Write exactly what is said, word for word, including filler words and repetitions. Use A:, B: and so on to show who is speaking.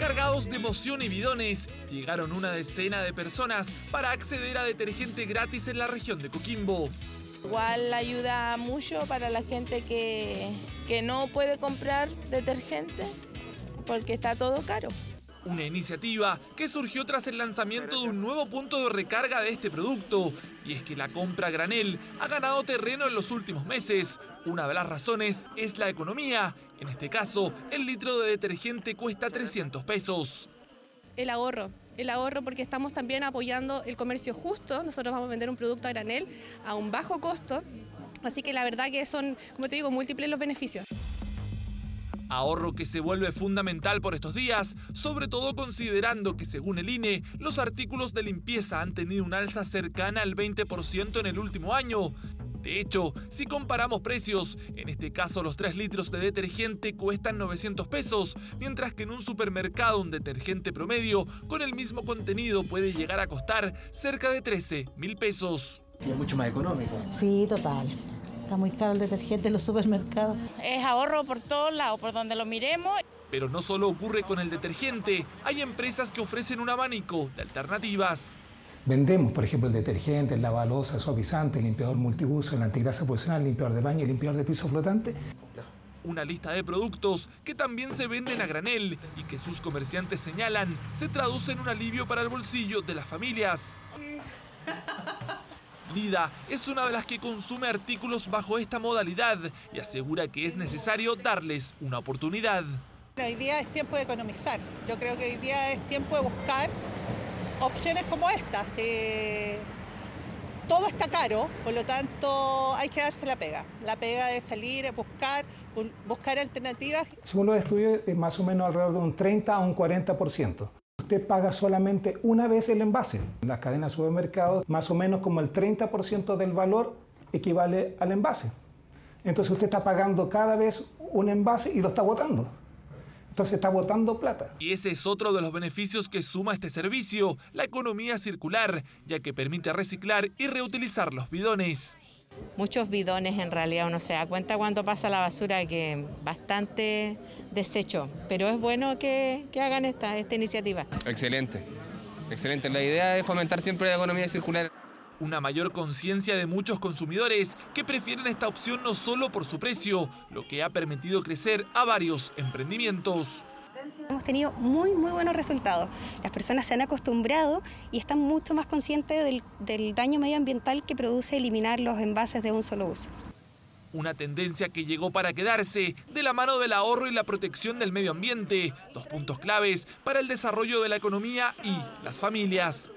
A: Cargados de emoción y bidones, llegaron una decena de personas para acceder a detergente gratis en la región de Coquimbo.
B: Igual ayuda mucho para la gente que, que no puede comprar detergente porque está todo caro.
A: Una iniciativa que surgió tras el lanzamiento de un nuevo punto de recarga de este producto. Y es que la compra a granel ha ganado terreno en los últimos meses. Una de las razones es la economía. En este caso, el litro de detergente cuesta trescientos pesos.
C: El ahorro, el ahorro porque estamos también apoyando el comercio justo. Nosotros vamos a vender un producto a granel a un bajo costo. Así que la verdad que son, como te digo, múltiples los beneficios.
A: Ahorro que se vuelve fundamental por estos días, sobre todo considerando que según el I N E, los artículos de limpieza han tenido un alza cercana al veinte por ciento en el último año. De hecho, si comparamos precios, en este caso los tres litros de detergente cuestan novecientos pesos, mientras que en un supermercado un detergente promedio con el mismo contenido puede llegar a costar cerca de trece mil pesos.
D: Y es mucho más económico.
E: Sí, total. Está muy caro el detergente en los supermercados.
F: Es ahorro por todos lados, por donde lo miremos.
A: Pero no solo ocurre con el detergente, hay empresas que ofrecen un abanico de alternativas.
G: Vendemos, por ejemplo, el detergente, el lavalosa, suavizante, el limpiador multiuso, el antigrasa profesional, el limpiador de baño y el limpiador de piso flotante.
A: Una lista de productos que también se venden a granel y que sus comerciantes señalan se traduce en un alivio para el bolsillo de las familias. Lida es una de las que consume artículos bajo esta modalidad y asegura que es necesario darles una oportunidad.
H: Hoy día es tiempo de economizar. Yo creo que hoy día es tiempo de buscar opciones como estas. Eh, todo está caro, por lo tanto hay que darse la pega. La pega de salir, buscar, buscar alternativas.
G: Según los estudios, es más o menos alrededor de un treinta a un cuarenta por ciento. Usted paga solamente una vez el envase. En las cadenas de supermercados, más o menos como el treinta por ciento del valor equivale al envase. Entonces usted está pagando cada vez un envase y lo está botando. Entonces está botando plata.
A: Y ese es otro de los beneficios que suma este servicio, la economía circular, ya que permite reciclar y reutilizar los bidones.
I: Muchos bidones en realidad uno se da cuenta cuando pasa la basura que bastante desecho, pero es bueno que, que hagan esta, esta iniciativa.
J: Excelente, excelente. La idea es fomentar siempre la economía circular.
A: Una mayor conciencia de muchos consumidores que prefieren esta opción no solo por su precio, lo que ha permitido crecer a varios emprendimientos.
K: Hemos tenido muy, muy buenos resultados. Las personas se han acostumbrado y están mucho más conscientes del, del daño medioambiental que produce eliminar los envases de un solo uso.
A: Una tendencia que llegó para quedarse de la mano del ahorro y la protección del medio ambiente, dos puntos claves para el desarrollo de la economía y las familias.